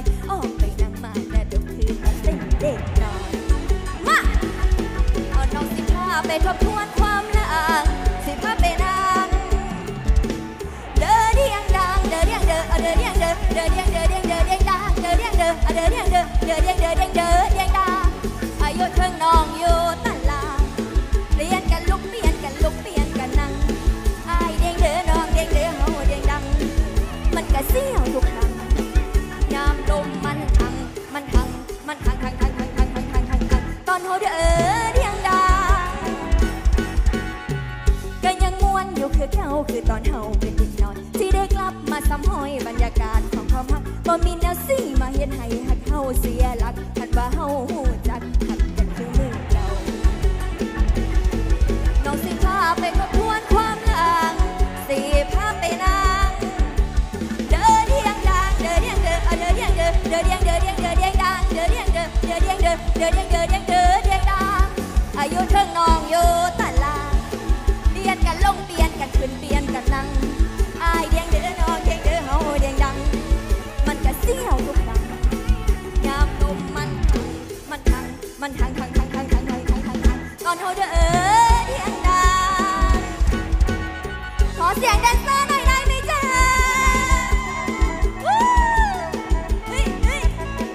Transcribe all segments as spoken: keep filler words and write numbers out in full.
ออกไปนั่งมาแต่ดกคืนมาเป็นเด็กน้อยมาเอาน้องสิพาไปทบทวนความหลังสิพาไปนั่งเด้อเดียงดังเด้อเดียงเด้อเด้อเดียงเด้อเด้อเดียงเด้อเดียงเด้อเดียงดังเด้อเดียงเด้อเด้อเดียงเด้อเด้อเดียงเด้อเดียงเด้อเดียงดังอายุเทิงน้องอยู่ตลาดเปลี่ยนกันลุกเปลี่ยนกันลุกเปลี่ยนกันนั่งอายเดียงเด้อน้องเดียงเด้อเฮาเดียงดังมันกะเสียวทุกครั้งยามลมมันทังมันทังมันทังทังทังทังทังทังทังทังทังตอนเฮาเด้อเดียงดังก็ยังม่วนอยู่คือเก่าคือตอนเฮาเป็นเด็กน้อยที่ได้กลับมาซ้ำห้อยบรรยากาศของความฮักบ่มีแนวซี่มาเฮ็ดให้ฮักเฮาเสียหลักคันว่าเฮาฮู้จักฮักกันคือมือเก่าน้องสิพาไปทบทวนความหลังสิพาไปนั่งเด้อเดียงดังเด้อเดียงเด้อเด้อเดียงเด้อเด้อเดียงเด้อเดียงเด้อเดียงดังเด้อเดียงเด้อเด้อเดียงเด้อเด้อเดียงเด้อเดียงเด้อเดียงดังอายุเทิงน้องอยู่ตลาดเปลี่ยนกันลงเปลี่ยนกันขึ้นเปลี่ยนกันนั่งอายเดียงเด้อน้องเดียงเด้อเฮาเดียงดังมันกะเสียวทุกครั้งยามลมมันทังมันทังมันทังทังทังทังทังทังทังทังทังตอนเฮาเด้อเดียงดังขอเสียงแดนเซอร์หน่อยได้ไหมจ๊ะวู้เฮ้ยเฮ้ย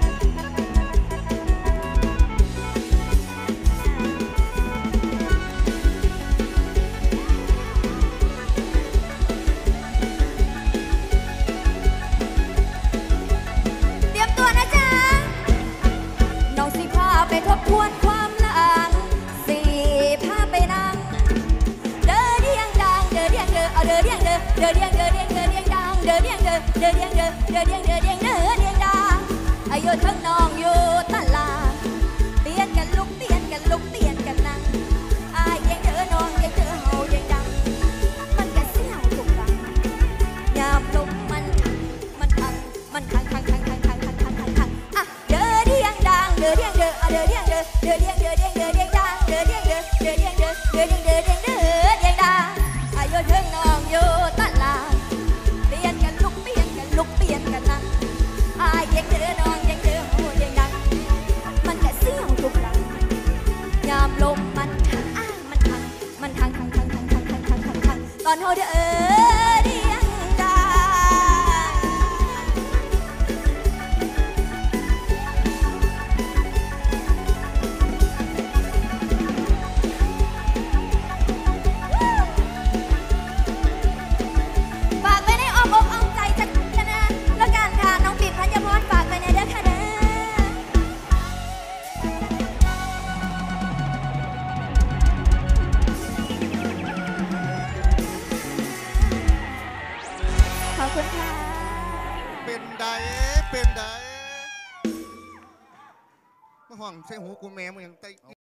เตรียมตัวนะจ๊ะน้องสิพาไปทบทวนความหลังสิพาไปนั่งเด้อเดียงดังเด้อเดียงเด้อเด้อเดียงเด้อเด้อเดียงเด้อเดียงเด้อเดียงดังเด้อเดียงเด้อเด้อเดียงเด้อเด้อเดียงเด้อเดียงเด้อเดียงดังอายุเทิงน้องอยู่ตลาดเปลี่ยนกันลุกเปลี่ยนกันลุกเปลี่ยนกันนั่งอายเดียงเด้อน้องเดียงเด้อเฮาเดียงดังมันกะเสียวทุกครั้งยามลมมันมันทังมันทังทังทังทังทังทังทังทังทังอ่ะเด้อเดียงดังเด้อเดียงเด้อเด้อเดียงเด้อเด้อเดียงเด้อเดียงเด้อเดียงดังเด้อเดียงเด้อเด้อเดียงเด้อเด้อเดียงเด้อเดียงเด้อเดียงดังอายุเทิงน้องอยู่ตลาดเปลี่ยนกันลุกเปลี่ยนกันลุกเปลี่ยนกันนั่งอายเดียงเด้อน้องเดียงเด้อเฮาเดียงดังมันกะเสียวทุกครั้งยามลมมันทังอ่ะมันทังมันทังทังทังทังทังทังทังทังทังตอนเฮาเด้อเดียงดังฝากไว้ในอ้อมอกอ้อมใจจักกันนะแล้วกันค่ะน้องปิ่นธัญพรฝากไว้ในเด้อค่ะเด้อขอบคุณค่ะเป็นใดเป็นใดมาห้องใส่หูกูแม่มึงยังไต